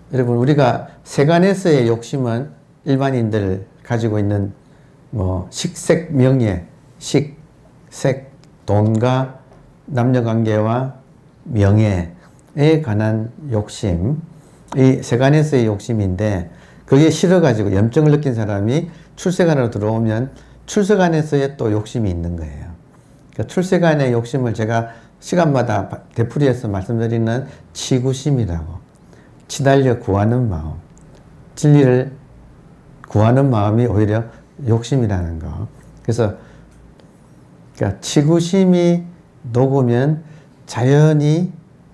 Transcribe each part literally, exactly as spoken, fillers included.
여러분, 우리가 세간에서의 욕심은 일반인들 가지고 있는 뭐 식색 명예, 식, 색, 돈과 남녀관계와 명예에 관한 욕심, 이 세간에서의 욕심인데, 그게 싫어가지고 염증을 느낀 사람이 출세간으로 들어오면 출세간에서의 또 욕심이 있는 거예요. 그러니까 출세간의 욕심을 제가 시간마다 되풀이해서 말씀드리는 치구심이라고, 치달려 구하는 마음, 진리를 구하는 마음이 오히려 욕심이라는 거. 그래서 그러니까 치구심이 녹으면 자연히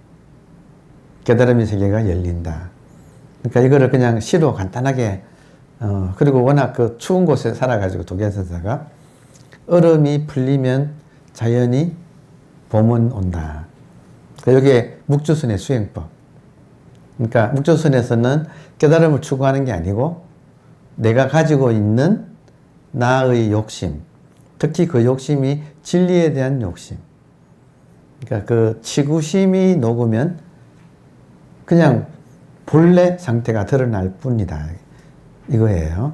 깨달음의 세계가 열린다. 그러니까 이거를 그냥 시로 간단하게, 어, 그리고 워낙 그 추운 곳에 살아가지고 도견선사가 얼음이 풀리면 자연히 봄은 온다. 여기에 묵주선의 수행법. 그러니까 묵주선에서는 깨달음을 추구하는 게 아니고 내가 가지고 있는 나의 욕심, 특히 그 욕심이 진리에 대한 욕심. 그러니까 그 치구심이 녹으면 그냥 본래 상태가 드러날 뿐이다. 이거예요.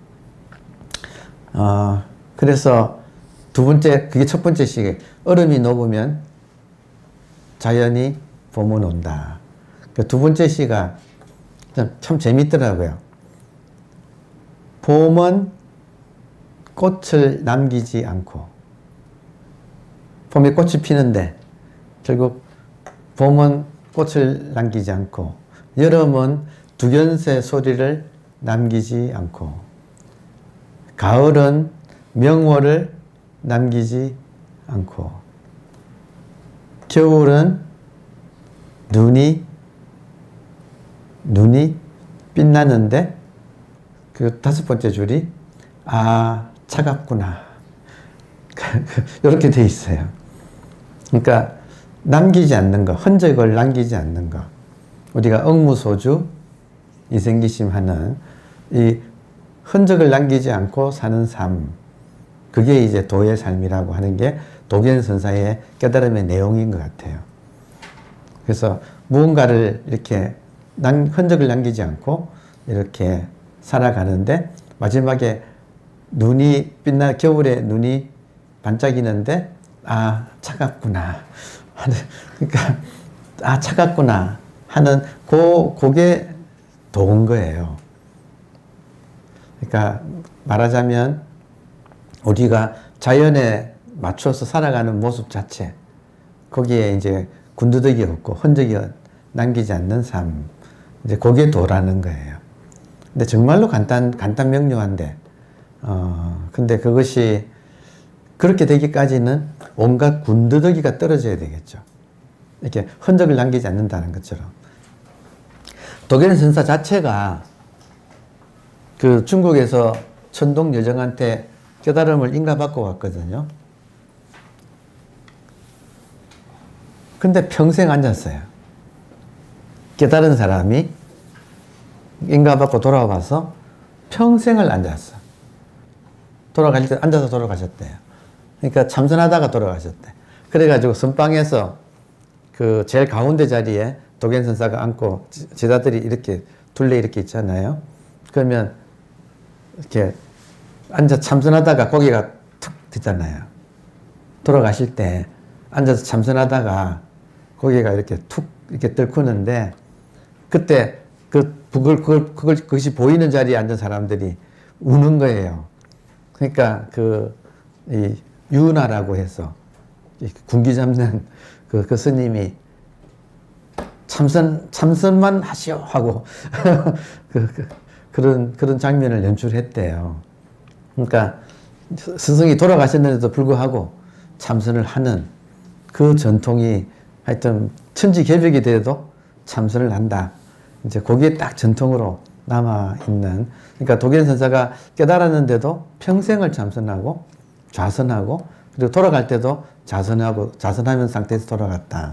어, 그래서 두 번째, 그게 첫 번째 시계. 얼음이 녹으면 자연히 봄은 온다. 그 두 번째 시가 참, 참 재밌더라고요. 봄은 꽃을 남기지 않고, 봄에 꽃이 피는데 결국 봄은 꽃을 남기지 않고, 여름은 두견새 소리를 남기지 않고, 가을은 명월을 남기지 않고, 겨울은 눈이 눈이 빛나는데 그 다섯 번째 줄이 아 차갑구나 이렇게 돼 있어요. 그러니까 남기지 않는 거, 흔적을 남기지 않는 거, 우리가 억무소주 이생기심 하는 이 흔적을 남기지 않고 사는 삶, 그게 이제 도의 삶이라고 하는 게 도견선사의 깨달음의 내용인 것 같아요. 그래서 무언가를 이렇게 남, 흔적을 남기지 않고 이렇게 살아가는데 마지막에 눈이 빛나, 겨울에 눈이 반짝이는데 아 차갑구나 하는, 그러니까 아 차갑구나 하는 고, 그게 도인 거예요. 그러니까 말하자면 우리가 자연에 맞춰서 살아가는 모습 자체, 거기에 이제 군더더기 없고 흔적이 남기지 않는 삶, 이제 그게 도라는 거예요. 근데 정말로 간단, 간단 명료한데, 어, 근데 그것이 그렇게 되기까지는 온갖 군더더기가 떨어져야 되겠죠. 이렇게 흔적을 남기지 않는다는 것처럼. 도견선사 자체가 그 중국에서 천동 여정한테 깨달음을 인가받고 왔거든요. 근데 평생 앉았어요. 깨달은 사람이 인가받고 돌아와서 평생을 앉았어. 돌아가실 때 앉아서 돌아가셨대요. 그러니까 참선하다가 돌아가셨대. 그래가지고 선방에서 그 제일 가운데 자리에 도견선사가 앉고 제자들이 이렇게 둘레 이렇게 있잖아요. 그러면 이렇게 앉아 참선하다가 고개가 툭 드잖아요. 돌아가실 때 앉아서 참선하다가 고개가 이렇게 툭 이렇게 들크는데, 그때 그 그걸 그걸 그걸 그것이 보이는 자리에 앉은 사람들이 우는 거예요. 그러니까 그 이 유나라고 해서 군기 잡는 그, 그 스님이 참선 참선만 하시오 하고 그, 그, 그런 그런 장면을 연출했대요. 그러니까 스승이 돌아가셨는데도 불구하고 참선을 하는 그 전통이 하여튼 천지개벽이 돼도 참선을 한다. 이제 거기에 딱 전통으로 남아있는, 그러니까 도견선사가 깨달았는데도 평생을 참선하고 좌선하고, 그리고 돌아갈 때도 좌선하고 좌선하는 상태에서 돌아갔다.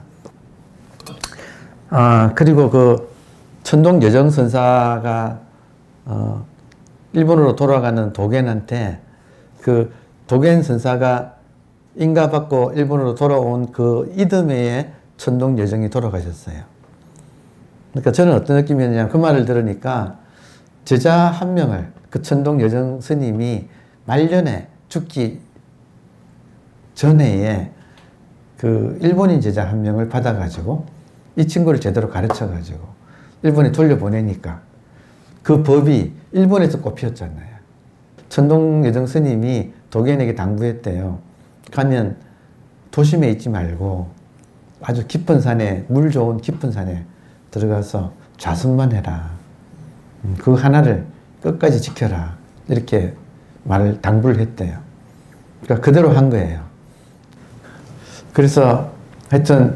아, 그리고 그 천동 여정선사가 어, 일본으로 돌아가는 도견한테 그 도견선사가 인가받고 일본으로 돌아온 그 이듬해에 천동 여정이 돌아가셨어요. 그러니까 저는 어떤 느낌이었냐면 그 말을 들으니까 제자 한 명을 그 천동 여정 스님이 말년에 죽기 전에 그 일본인 제자 한 명을 받아가지고 이 친구를 제대로 가르쳐가지고 일본에 돌려보내니까 그 법이 일본에서 꼽혔잖아요. 천동 여정 스님이 도견에게 당부했대요. 가면 도심에 있지 말고 아주 깊은 산에, 물 좋은 깊은 산에 들어가서 좌선만 해라. 그 하나를 끝까지 지켜라. 이렇게 말을 당부를 했대요. 그러니까 그대로 한 거예요. 그래서 하여튼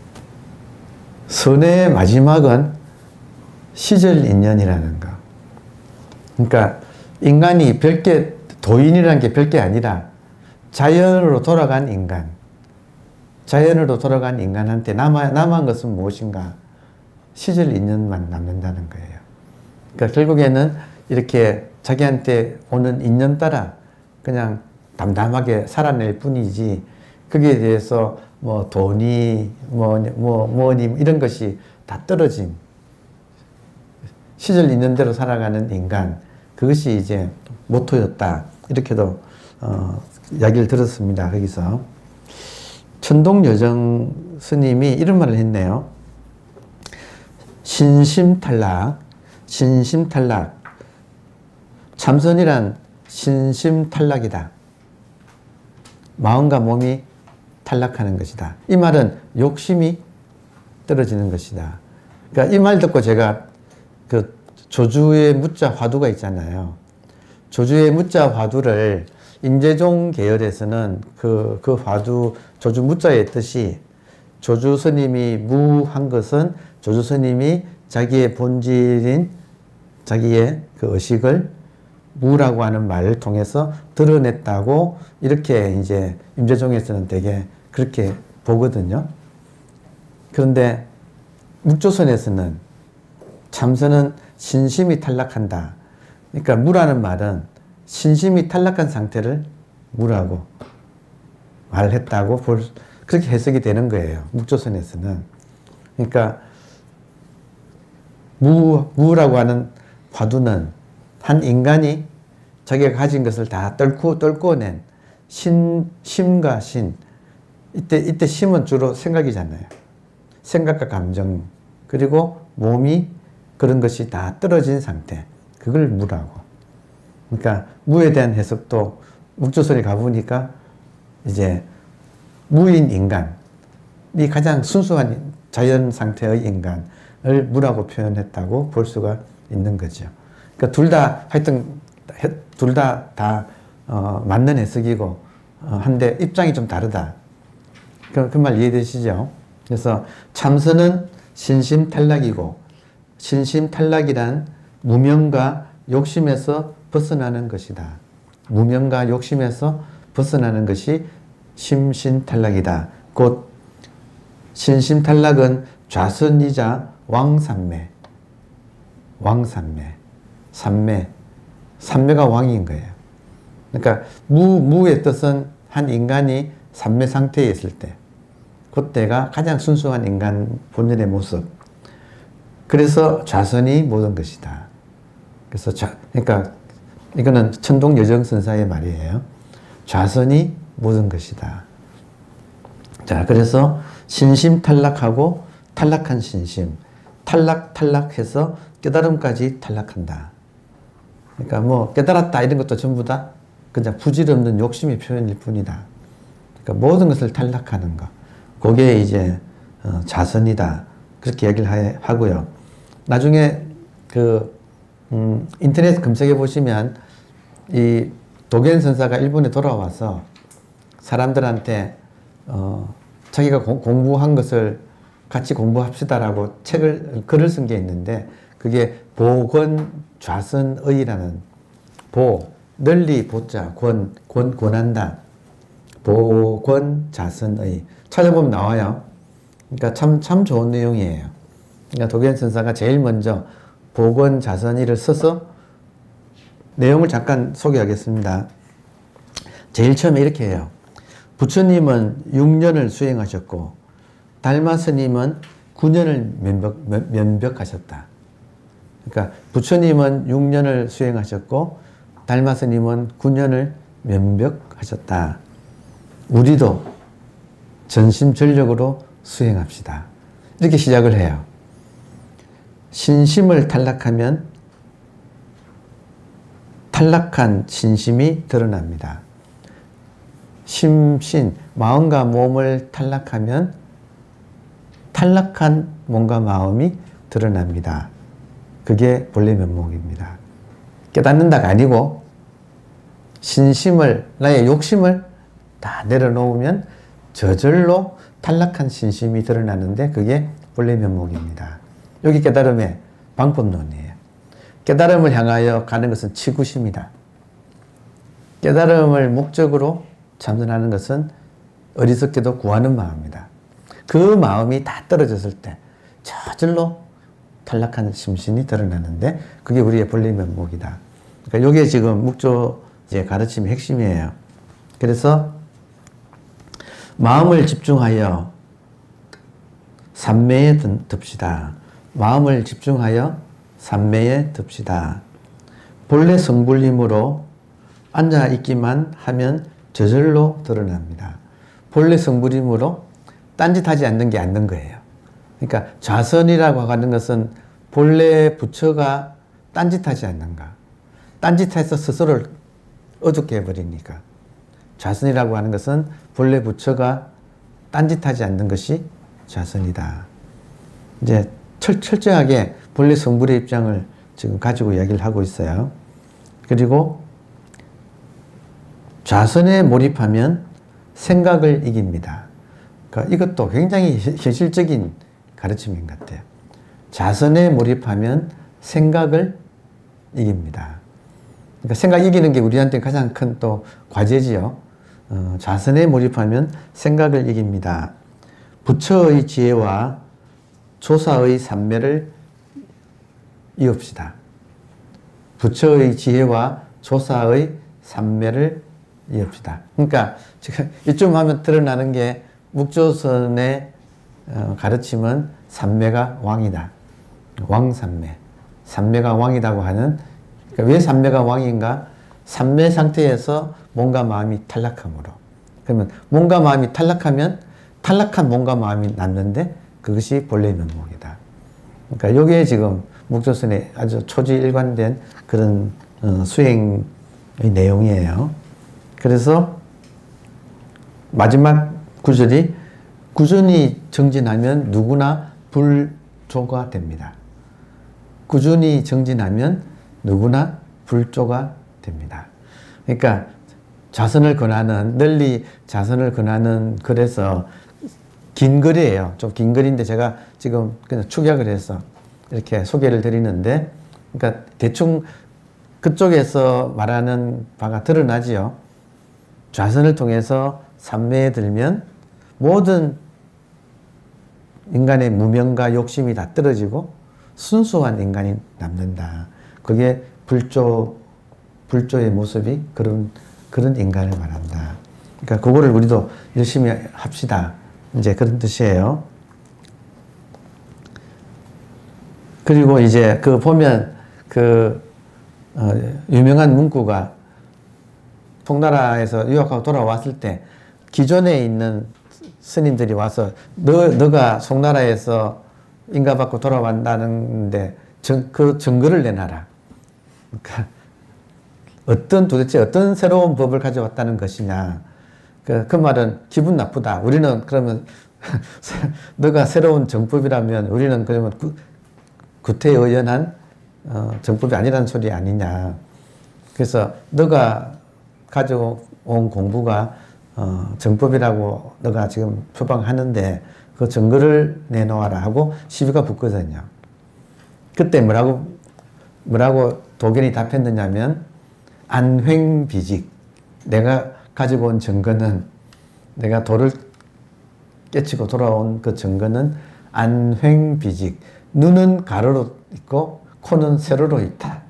선의 마지막은 시절인연이라는 거. 그러니까 인간이 별게, 도인이라는 게 별게 아니라 자연으로 돌아간 인간, 자연으로 돌아간 인간한테 남아, 남은 것은 무엇인가? 시절인연만 남는다는 거예요. 그러니까 결국에는 이렇게 자기한테 오는 인연 따라 그냥 담담하게 살아낼 뿐이지 거기에 대해서 뭐 돈이 뭐, 뭐, 뭐니 이런 것이 다 떨어진 시절 있는 대로 살아가는 인간, 그것이 이제 모토였다. 이렇게도 어, 이야기를 들었습니다. 거기서 천동 여정 스님이 이런 말을 했네요. 신심탈락, 신심탈락. 참선이란 신심탈락이다. 마음과 몸이 탈락하는 것이다. 이 말은 욕심이 떨어지는 것이다. 그러니까 이 말 듣고 제가 그 조주의 무자 화두가 있잖아요. 조주의 무자 화두를 임재종 계열에서는 그, 그 화두 조주 무자의 뜻이 조주 스님이 무한 것은 조주 스님이 자기의 본질인 자기의 그 의식을 무라고 하는 말을 통해서 드러냈다고 이렇게 이제 임재종에서는 되게 그렇게 보거든요. 그런데 묵조선에서는 참선은 신심이 탈락한다. 그러니까 무라는 말은 신심이 탈락한 상태를 무라고 말했다고 볼, 그렇게 해석이 되는 거예요. 묵조선에서는. 그러니까 무, 무라고 하는 화두는 한 인간이 자기가 가진 것을 다 떨고, 떨고낸 신, 심과 신. 이때, 이때 심은 주로 생각이잖아요. 생각과 감정. 그리고 몸이 그런 것이 다 떨어진 상태. 그걸 무라고. 그러니까 무에 대한 해석도 묵조선에 가보니까 이제 무인 인간이 가장 순수한 자연 상태의 인간을 무라고 표현했다고 볼 수가 있는 거죠. 그러니까 둘 다 하여튼 둘 다 다 어, 맞는 해석이고 어, 한데 입장이 좀 다르다. 그, 그 말 이해되시죠? 그래서 참선은 신심탈락이고 신심탈락이란 무명과 욕심에서 벗어나는 것이다. 무명과 욕심에서 벗어나는 것이 심신탈락이다. 곧 신심탈락은 좌선이자 왕삼매, 왕삼매, 삼매, 삼매가 왕인 거예요. 그러니까 무, 무의 뜻은 한 인간이 삼매 상태에 있을 때, 그때가 가장 순수한 인간 본연의 모습. 그래서 좌선이 모든 것이다. 그래서 좌, 그러니까 이거는 천동 여정 선사의 말이에요. 좌선이 모든 것이다. 자, 그래서 신심 탈락하고 탈락한 신심, 탈락 탈락해서 깨달음까지 탈락한다. 그러니까 뭐 깨달았다 이런 것도 전부 다 그냥 부질없는 욕심의 표현일 뿐이다. 그러니까 모든 것을 탈락하는 것. 그게 이제 어, 자선이다. 그렇게 얘기를 하, 하고요. 나중에 그 음, 인터넷 검색해 보시면 이 도겐 선사가 일본에 돌아와서 사람들한테 어, 자기가 고, 공부한 것을 같이 공부합시다라고 책을 글을 쓴 게 있는데 그게 보권좌선의라는 보 널리 보자 권, 권 권한다 보권좌선의 찾아보면 나와요. 그러니까 참 참 좋은 내용이에요. 그러니까 도겐 선사가 제일 먼저 보권좌선의를 써서 내용을 잠깐 소개하겠습니다. 제일 처음에 이렇게 해요. 부처님은 육 년을 수행하셨고 달마 스님은 구 년을 면벽, 면벽하셨다. 그러니까 부처님은 육 년을 수행하셨고 달마스님은 구 년을 면벽하셨다. 우리도 전심전력으로 수행합시다. 이렇게 시작을 해요. 신심을 탈락하면 탈락한 신심이 드러납니다. 심신, 마음과 몸을 탈락하면 탈락한 몸과 마음이 드러납니다. 그게 본래 면목입니다. 깨닫는다가 아니고 신심을, 나의 욕심을 다 내려놓으면 저절로 탈락한 신심이 드러나는데 그게 본래 면목입니다. 여기 깨달음의 방법론이에요. 깨달음을 향하여 가는 것은 치구심이다. 깨달음을 목적으로 참선하는 것은 어리석게도 구하는 마음이다. 그 마음이 다 떨어졌을 때 저절로 탈락한 심신이 드러나는데 그게 우리의 본래 면목이다. 그러니까 이게 지금 묵조의 가르침의 핵심이에요. 그래서 마음을 집중하여 삼매에 듭시다. 마음을 집중하여 삼매에 듭시다. 본래 성불림으로 앉아있기만 하면 저절로 드러납니다. 본래 성불림으로 딴짓하지 않는 게 앉는 거예요. 그러니까 좌선이라고 하는 것은 본래 부처가 딴짓하지 않는가. 딴짓해서 스스로를 어둡게 해버리니까. 좌선이라고 하는 것은 본래 부처가 딴짓하지 않는 것이 좌선이다. 이제 철, 철저하게 본래 성불의 입장을 지금 가지고 이야기를 하고 있어요. 그리고 좌선에 몰입하면 생각을 이깁니다. 그러니까 이것도 굉장히 현실적인 가르침인 것 같아요. 좌선에 몰입하면 생각을 이깁니다. 그러니까 생각 이기는 게 우리한테 가장 큰 또 과제지요. 어, 좌선에 몰입하면 생각을 이깁니다. 부처의 지혜와 조사의 삼매를 이읍시다. 부처의 지혜와 조사의 삼매를 이읍시다. 그러니까 지금 이쯤 하면 드러나는 게 묵조선의 어, 가르침은 삼매가 왕이다. 왕삼매. 삼매가 왕이라고 하는, 그러니까 왜 삼매가 왕인가? 삼매 상태에서 몸과 마음이 탈락함으로. 그러면 몸과 마음이 탈락하면 탈락한 몸과 마음이 남는데 그것이 본래 면목이다. 그러니까 이게 지금 묵조선의 아주 초지일관된 그런 어, 수행의 내용이에요. 그래서 마지막 구절이 꾸준히 정진하면 누구나 불조가 됩니다. 꾸준히 정진하면 누구나 불조가 됩니다. 그러니까 자선을 권하는, 널리 자선을 권하는 글에서 긴 글이에요. 좀 긴 글인데 제가 지금 그냥 축약을 해서 이렇게 소개를 드리는데, 그러니까 대충 그쪽에서 말하는 바가 드러나지요. 좌선을 통해서 삼매에 들면 모든 인간의 무명과 욕심이 다 떨어지고 순수한 인간이 남는다. 그게 불조, 불조의 모습이 그런, 그런 인간을 말한다. 그러니까 그거를 우리도 열심히 합시다. 이제 그런 뜻이에요. 그리고 이제 그 보면 그, 어, 유명한 문구가 송나라에서 유학하고 돌아왔을 때 기존에 있는 스님들이 와서 너, 너가 송나라에서 인가받고 돌아왔다는데 정, 그 증거를 내놔라. 그러니까 어떤 도대체 어떤 새로운 법을 가져왔다는 것이냐. 그, 그 말은 기분 나쁘다. 우리는 그러면 너가 새로운 정법이라면 우리는 그러면 구, 구태의연한 어, 정법이 아니라는 소리 아니냐. 그래서 너가 가져온 공부가 어, 정법이라고 너가 지금 표방하는데 그 증거를 내놓아라 하고 시비가 붙거든요. 그때 뭐라고 뭐라고 도견이 답했느냐면 안횡비직, 내가 가지고 온 증거는, 내가 도를 깨치고 돌아온 그 증거는 안횡비직, 눈은 가로로 있고 코는 세로로 있다.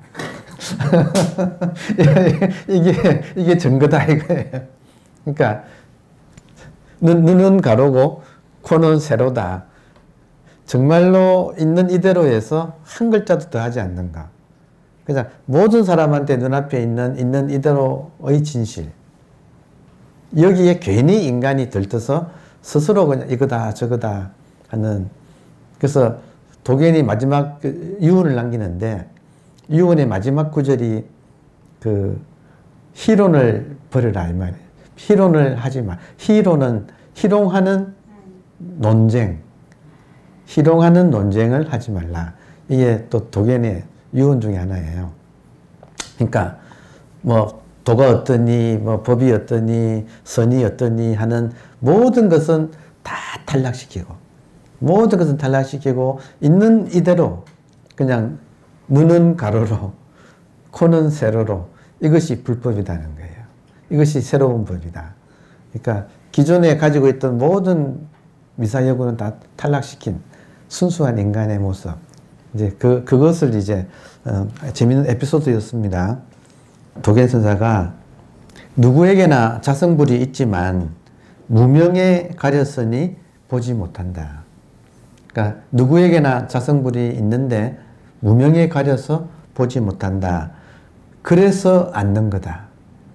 이게 이게 증거다 이거예요. 그러니까 눈, 눈은 가로고 코는 세로다. 정말로 있는 이대로에서 한 글자도 더하지 않는가. 그냥 모든 사람한테 눈앞에 있는 있는 이대로의 진실. 여기에 괜히 인간이 들떠서 스스로 그냥 이거다 저거다 하는. 그래서 도겐이 마지막 그 유언을 남기는데 유언의 마지막 구절이 그 희론을 버려라 이 말이에요. 희론을 하지 마. 희론은 희롱하는 논쟁, 희롱하는 논쟁을 하지 말라. 이게 또 도겐의 유언 중에 하나예요. 그러니까 뭐 도가 어떠니, 뭐 법이 어떠니, 선이 어떠니 하는 모든 것은 다 탈락시키고, 모든 것은 탈락시키고 있는 이대로 그냥 눈은 가로로, 코는 세로로 이것이 불법이라는 거예요. 이것이 새로운 법이다. 그러니까 기존에 가지고 있던 모든 미사여구는 다 탈락시킨 순수한 인간의 모습. 이제 그, 그것을 이제, 어, 재밌는 에피소드였습니다. 도겐 선사가 누구에게나 자성불이 있지만 무명에 가렸으니 보지 못한다. 그러니까 누구에게나 자성불이 있는데 무명에 가려서 보지 못한다. 그래서 앉는 거다.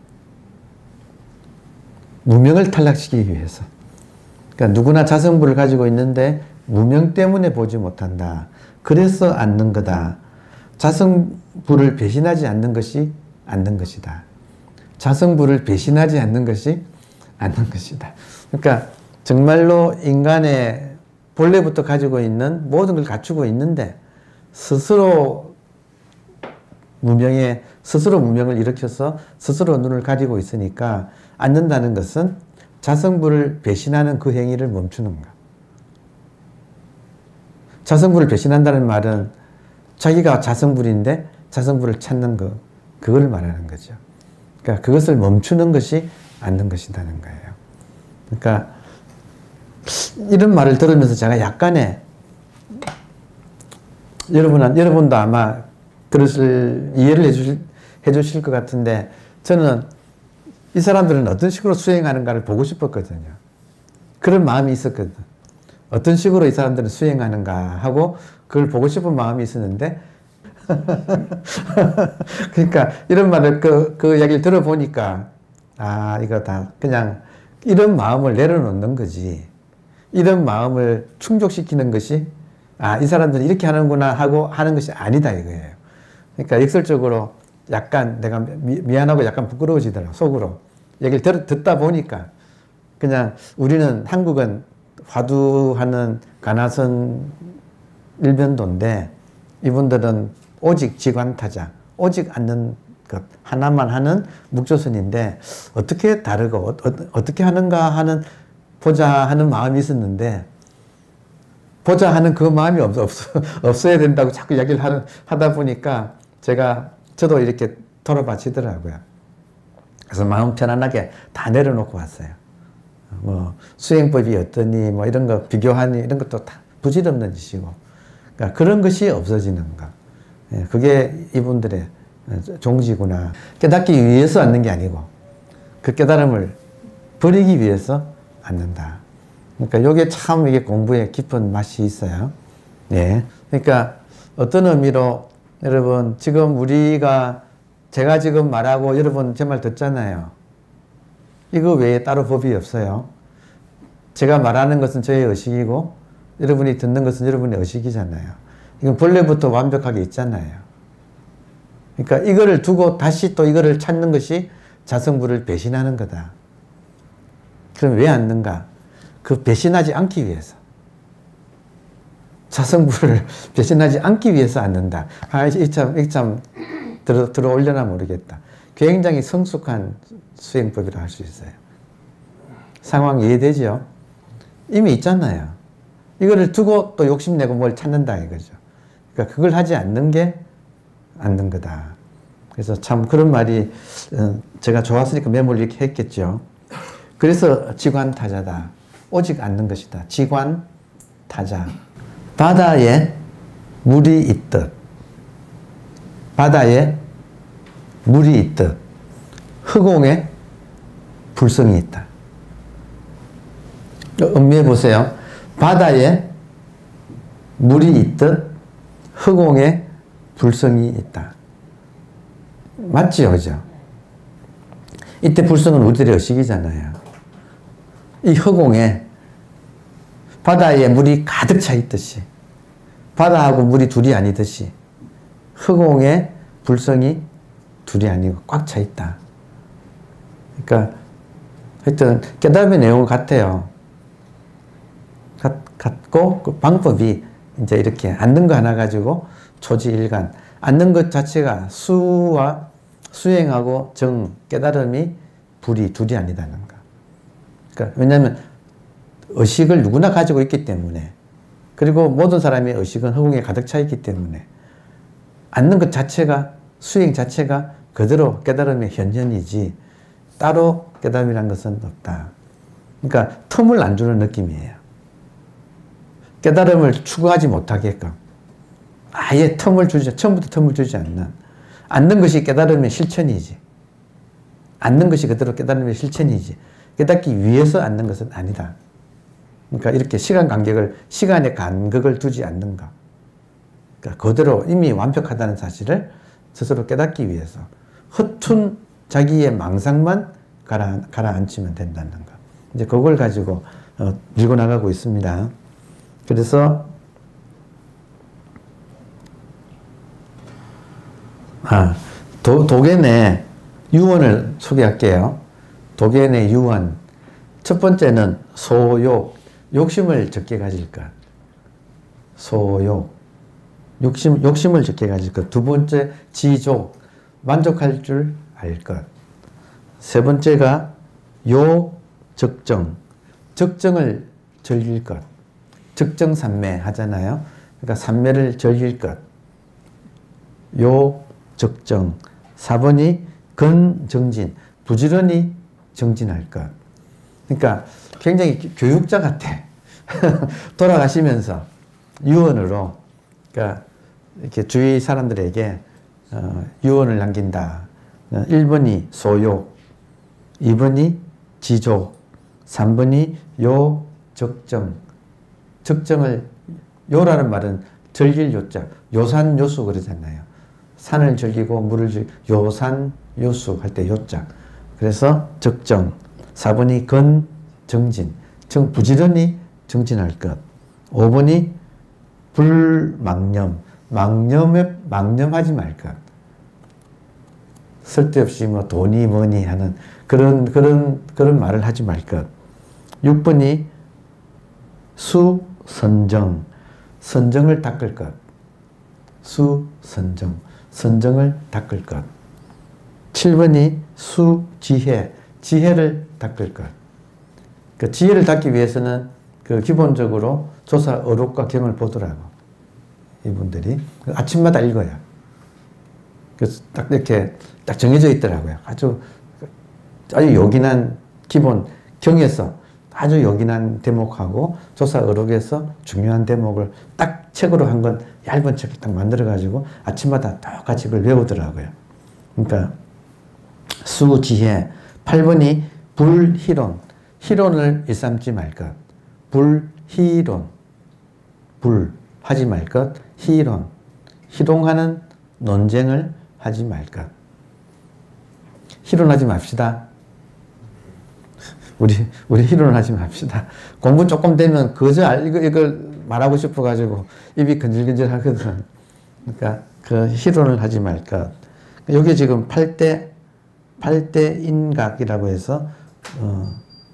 무명을 탈락시키기 위해서. 그러니까 누구나 자성불을 가지고 있는데 무명 때문에 보지 못한다. 그래서 앉는 거다. 자성불을 배신하지 않는 것이 앉는 것이다. 자성불을 배신하지 않는 것이 앉는 것이다. 그러니까 정말로 인간의 본래부터 가지고 있는 모든 걸 갖추고 있는데 스스로 무명에 스스로 무명을 일으켜서 스스로 눈을 가지고 있으니까 앉는다는 것은 자성불을 배신하는 그 행위를 멈추는 것. 자성불을 배신한다는 말은 자기가 자성불인데 자성불을 찾는 것, 그걸 말하는 거죠. 그러니까 그것을 멈추는 것이 앉는 것이라는 거예요. 그러니까 이런 말을 들으면서 제가 약간의 여러분, 여러분도 아마 그것을 이해를 해주실, 해주실 것 같은데 저는 이 사람들은 어떤 식으로 수행하는가를 보고 싶었거든요. 그런 마음이 있었거든. 어떤 식으로 이 사람들은 수행하는가 하고 그걸 보고 싶은 마음이 있었는데 그러니까 이런 말을 그, 그 이야기를 들어보니까 아 이거 다 그냥 이런 마음을 내려놓는 거지. 이런 마음을 충족시키는 것이 아 이 사람들은 이렇게 하는구나 하고 하는 것이 아니다 이거예요. 그러니까 역설적으로 약간 내가 미, 미안하고 약간 부끄러워지더라고 속으로. 얘기를 들, 듣다 보니까 그냥 우리는 한국은 화두하는 가나선 일변도인데 이분들은 오직 지관타자, 오직 앉는 것 하나만 하는 묵조선인데 어떻게 다르고 어, 어, 어떻게 하는가 하는 보자 하는 마음이 있었는데 보자 하는 그 마음이 없, 없, 없어야 된다고 자꾸 이야기를 하는, 하다 보니까 제가 저도 이렇게 돌아봐지더라고요. 그래서 마음 편안하게 다 내려놓고 왔어요. 뭐 수행법이 어떠니 뭐 이런 거 비교하니 이런 것도 다 부질없는 짓이고 그러니까 그런 것이 없어지는 것. 그게 이분들의 종지구나. 깨닫기 위해서 앉는 게 아니고 그 깨달음을 버리기 위해서 앉는다. 그러니까 이게 참 이게 공부에 깊은 맛이 있어요. 네. 그러니까 어떤 의미로 여러분 지금 우리가 제가 지금 말하고 여러분 제 말 듣잖아요. 이거 외에 따로 법이 없어요. 제가 말하는 것은 저의 의식이고 여러분이 듣는 것은 여러분의 의식이잖아요. 이건 본래부터 완벽하게 있잖아요. 그러니까 이거를 두고 다시 또 이거를 찾는 것이 자성불을 배신하는 거다. 그럼 왜 앉는가? 그 배신하지 않기 위해서. 자성불을 배신하지 않기 위해서 앉는다. 아, 이 참, 이 참 들어, 들어 올려나 모르겠다. 굉장히 성숙한 수행법이라 할 수 있어요. 상황 이해되죠? 이미 있잖아요. 이거를 두고 또 욕심내고 뭘 찾는다 이거죠. 그러니까 그걸 하지 않는 게 앉는 거다. 그래서 참 그런 말이 제가 좋았으니까 메모를 이렇게 했겠죠. 그래서 지관타자다. 오직 앉는 것이다. 지관타자. 바다에 물이 있듯 바다에 물이 있듯 허공에 불성이 있다. 음미해 보세요. 바다에 물이 있듯 허공에 불성이 있다. 맞지요, 그죠? 이때 불성은 우리들의 의식이잖아요. 이 허공에 바다에 물이 가득 차 있듯이, 바다하고 물이 둘이 아니듯이 허공에 불성이 둘이 아니고 꽉 차 있다. 그러니까 하여튼 깨달음의 내용은 같아요. 같, 같고 그 방법이 이제 이렇게 앉는 거 하나 가지고 초지일관, 앉는 것 자체가 수와 수행하고 정, 깨달음이 불이 둘이 아니다는 거. 그러니까 왜냐하면 의식을 누구나 가지고 있기 때문에, 그리고 모든 사람의 의식은 허공에 가득 차 있기 때문에 앉는 것 자체가, 수행 자체가 그대로 깨달음의 현현이지 따로 깨달음이란 것은 없다. 그러니까 틈을 안 주는 느낌이에요. 깨달음을 추구하지 못하게끔 아예 틈을 주지, 처음부터 틈을 주지 않는, 앉는 것이 깨달음의 실천이지, 앉는 것이 그대로 깨달음의 실천이지 깨닫기 위해서 앉는 것은 아니다. 그러니까 이렇게 시간 간격을, 시간의 간격을 두지 않는 것. 그러니까 그대로 이미 완벽하다는 사실을 스스로 깨닫기 위해서 허툰 자기의 망상만 가라, 가라앉히면 된다는 것. 이제 그걸 가지고 어, 밀고 나가고 있습니다. 그래서 아, 도, 도견의 유언을 소개할게요. 도견의 유언. 첫 번째는 소욕, 욕심을 적게 가질 것. 소욕, 욕심, 욕심을 적게 가질 것. 두 번째, 지족, 만족할 줄 알 것. 세 번째가 요, 적정, 적정을 즐길 것. 적정산매 하잖아요. 그러니까 산매를 즐길 것. 요, 적정. 사 번이 근정진, 부지런히 정진할 것. 그러니까 굉장히 교육자 같아. 돌아가시면서 유언으로, 그러니까 이렇게 주위 사람들에게 어, 유언을 남긴다. 일 번이 소욕, 이 번이 지족, 삼 번이 요, 적정. 적정을, 요라는 말은 즐길 요자, 요산 요수 그러잖아요. 산을 즐기고 물을 즐기고 요산 요수 할 때 요자. 그래서 적정. 사 번이 근정진, 정, 부지런히 정진할 것. 오 번이 불망념, 망념에, 망념하지 말 것. 쓸데없이 뭐 돈이 뭐니 하는 그런, 그런, 그런 말을 하지 말 것. 육 번이 수선정, 선정을 닦을 것. 수선정, 선정을 닦을 것. 칠 번이 수지혜, 지혜를 닦을 것. 그 지혜를 닦기 위해서는 그 기본적으로 조사 어록과 경을 보더라고. 이분들이. 아침마다 읽어요. 그래서 딱 이렇게 딱 정해져 있더라고요. 아주, 아주 요긴한 기본 경에서 아주 요긴한 대목하고 조사 어록에서 중요한 대목을 딱 책으로 한 건 얇은 책을 딱 만들어가지고 아침마다 똑같이 그걸 외우더라고요. 그러니까 수지혜. 팔 번이 불희론. 희론을 일삼지 말 것. 불희론. 불, 하지 말 것. 희론. 희롱하는 논쟁을 하지 말 것. 희론하지 맙시다. 우리, 우리 희론을 하지 맙시다. 공부 조금 되면 그저 이거, 이걸 말하고 싶어가지고 입이 근질근질 하거든. 그러니까 그 희론을 하지 말 것. 여기 지금 팔 대, 팔 대 인각이라고 해서, 어,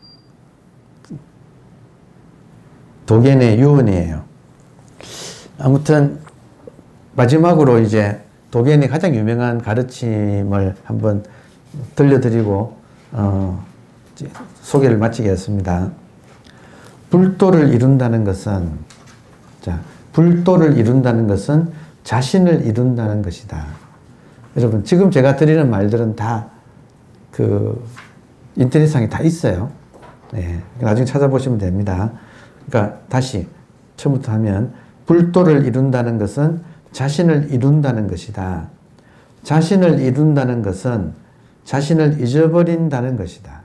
도견의 유언이에요. 아무튼, 마지막으로 이제 도견의 가장 유명한 가르침을 한번 들려드리고, 어, 소개를 마치겠습니다. 불도를 이룬다는 것은, 자, 불도를 이룬다는 것은 자신을 이룬다는 것이다. 여러분, 지금 제가 드리는 말들은 다 그 인터넷상에 다 있어요. 네, 나중에 찾아보시면 됩니다. 그러니까 다시 처음부터 하면, 불도를 이룬다는 것은 자신을 이룬다는 것이다. 자신을 이룬다는 것은 자신을 잊어버린다는 것이다.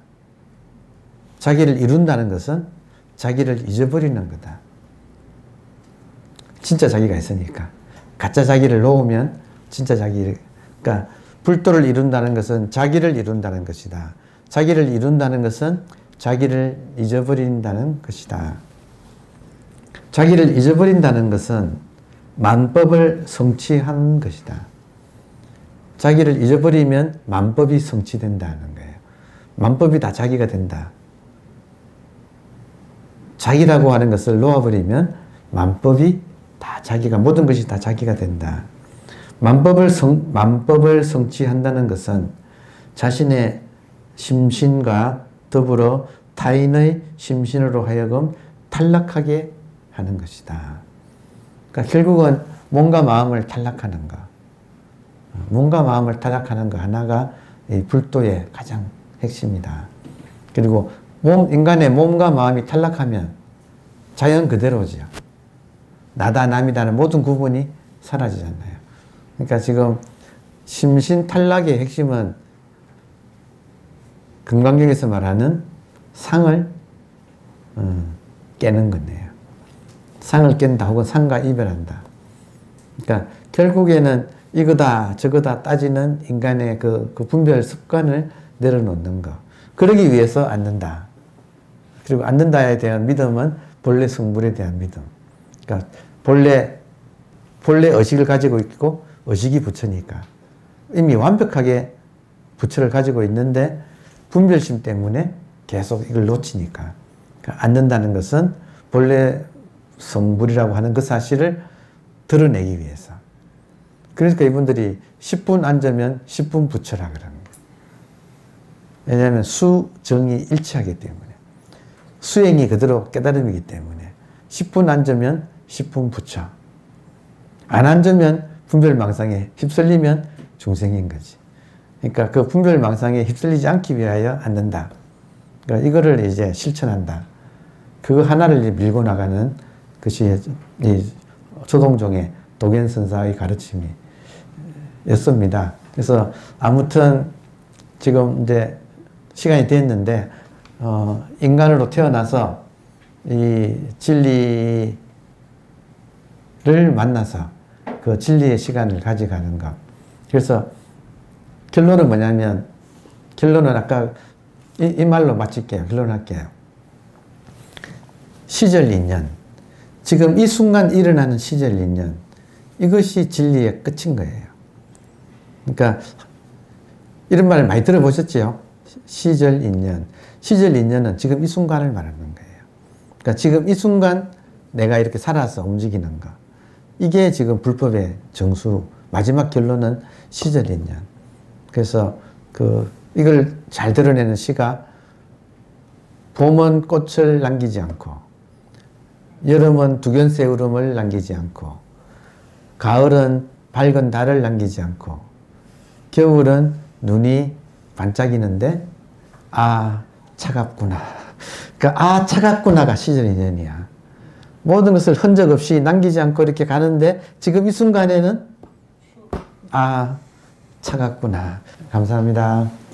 자기를 이룬다는 것은 자기를 잊어버리는 거다. 진짜 자기가 있으니까. 가짜 자기를 놓으면 진짜 자기, 그러니까 불도를 이룬다는 것은 자기를 이룬다는 것이다. 자기를 이룬다는 것은 자기를 잊어버린다는 것이다. 자기를 잊어버린다는 것은 만법을 성취하는 것이다. 자기를 잊어버리면 만법이 성취된다는 거예요. 만법이 다 자기가 된다. 자기라고 하는 것을 놓아버리면 만법이 다 자기가, 모든 것이 다 자기가 된다. 만법을 성, 만법을 성취한다는 것은 자신의 심신과 더불어 타인의 심신으로 하여금 탈락하게 하는 것이다. 그러니까 결국은 몸과 마음을 탈락하는 것. 몸과 마음을 탈락하는 것 하나가 이 불도의 가장 핵심이다. 그리고 몸, 인간의 몸과 마음이 탈락하면 자연 그대로죠. 나다 남이다는 모든 구분이 사라지잖아요. 그러니까 지금 심신 탈락의 핵심은 금강경에서 말하는 상을 음, 깨는 거네요. 상을 깬다 혹은 상과 이별한다. 그러니까 결국에는 이거다 저거다 따지는 인간의 그, 그 분별 습관을 내려놓는 거. 그러기 위해서 앉는다. 그리고 앉는다에 대한 믿음은 본래 성불에 대한 믿음. 그러니까 본래 본래 의식을 가지고 있고 의식이 부처니까 이미 완벽하게 부처를 가지고 있는데 분별심 때문에 계속 이걸 놓치니까. 그러니까 앉는다는 것은 본래 성불이라고 하는 그 사실을 드러내기 위해서. 그러니까 이분들이 십 분 앉으면 십 분 부처라 그러는 거예요. 왜냐하면 수, 정이 일치하기 때문에. 수행이 그대로 깨달음이기 때문에 십 분 앉으면 십 분 부처. 안 앉으면 분별망상에 휩쓸리면 중생인 거지. 그러니까 그 분별망상에 휩쓸리지 않기 위하여 앉는다. 그러니까 이거를 이제 실천한다. 그거 하나를 밀고 나가는 것이 이 조동종의 도견선사의 가르침이 였습니다. 그래서 아무튼 지금 이제 시간이 됐는데 어, 인간으로 태어나서 이 진리를 만나서 그 진리의 시간을 가져가는 것. 그래서 결론은 뭐냐면, 결론은 아까 이, 이 말로 마칠게요. 결론할게요. 시절인연. 지금 이 순간 일어나는 시절인연. 이것이 진리의 끝인 거예요. 그러니까 이런 말을 많이 들어보셨죠? 시절인연. 시절인연은 지금 이 순간을 말하는 거예요. 그러니까 지금 이 순간 내가 이렇게 살아서 움직이는 거. 이게 지금 불법의 정수, 마지막 결론은 시절인연. 그래서 그 이걸 잘 드러내는 시가 봄은 꽃을 남기지 않고, 여름은 두견새 울음을 남기지 않고, 가을은 밝은 달을 남기지 않고, 겨울은 눈이 반짝이는데 아 차갑구나. 그러니까 아 차갑구나가 시절인연이야. 모든 것을 흔적 없이 남기지 않고 이렇게 가는데 지금 이 순간에는 아 차갑구나. 감사합니다.